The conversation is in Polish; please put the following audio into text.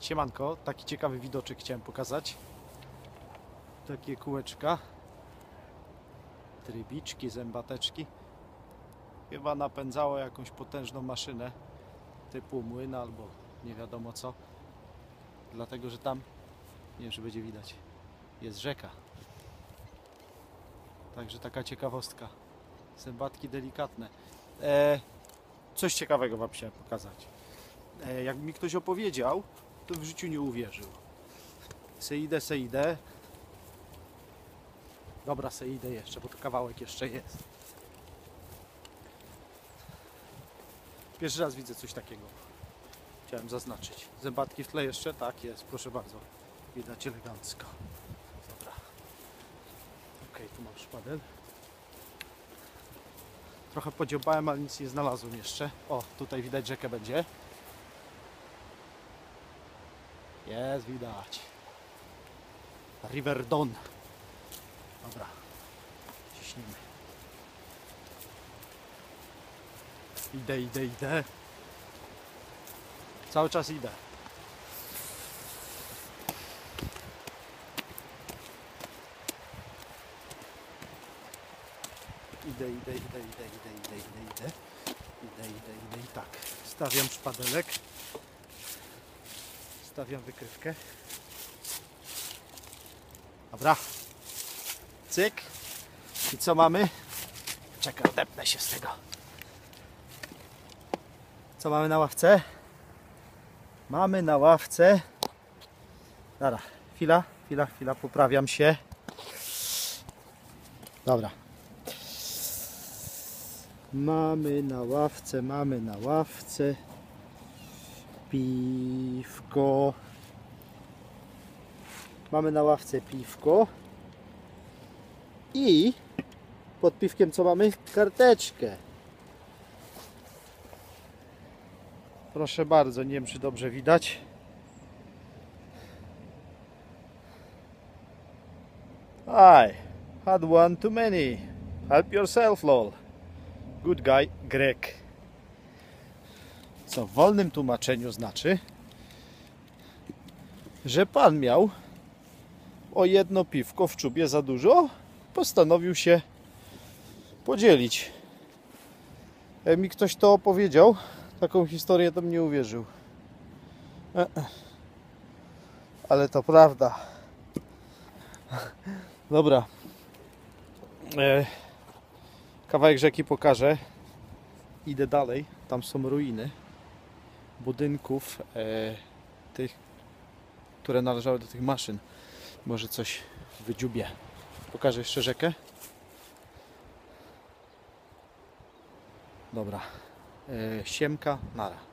Siemanko, taki ciekawy widoczek chciałem pokazać. Takie kółeczka, trybiczki, zębateczki. Chyba napędzało jakąś potężną maszynę typu młyn albo nie wiadomo co. Dlatego, że tam, nie wiem czy będzie widać, jest rzeka. Także taka ciekawostka. Zębatki delikatne. Coś ciekawego wam chciałem pokazać. Jak mi ktoś opowiedział, to w życiu nie uwierzył. Se idę. Dobra, se idę jeszcze, bo to kawałek jeszcze jest. Pierwszy raz widzę coś takiego. Chciałem zaznaczyć. Zębatki w tle jeszcze? Tak jest, proszę bardzo. Widać elegancko. Dobra. Ok, tu mam szpadel. Trochę podziobałem, ale nic nie znalazłem jeszcze. O, tutaj widać rzekę będzie. Jest, widać. River Don. Dobra. Ciśnijmy. Idę. Cały czas idę. Idę i tak. Stawiam szpadelek. Stawiam wykrywkę. Dobra. Cyk. I co mamy? Czekaj, odepnę się z tego. Co mamy na ławce? Mamy na ławce. Dobra, chwila, poprawiam się. Dobra. Mamy na ławce piwko. Mamy na ławce piwko. I pod piwkiem co mamy? Karteczkę. Proszę bardzo, nie wiem czy dobrze widać. I had one too many. Help yourself, lol. Good guy, Greg. Co w wolnym tłumaczeniu znaczy, że pan miał o jedno piwko w czubie za dużo, postanowił się podzielić. Jak mi ktoś to opowiedział, taką historię, to bym nie uwierzył. Ale to prawda. Dobra. Kawałek rzeki pokażę. Idę dalej. Tam są ruiny budynków tych, które należały do tych maszyn. Może coś wydziubię. Pokażę jeszcze rzekę. Dobra. Siemka, nara.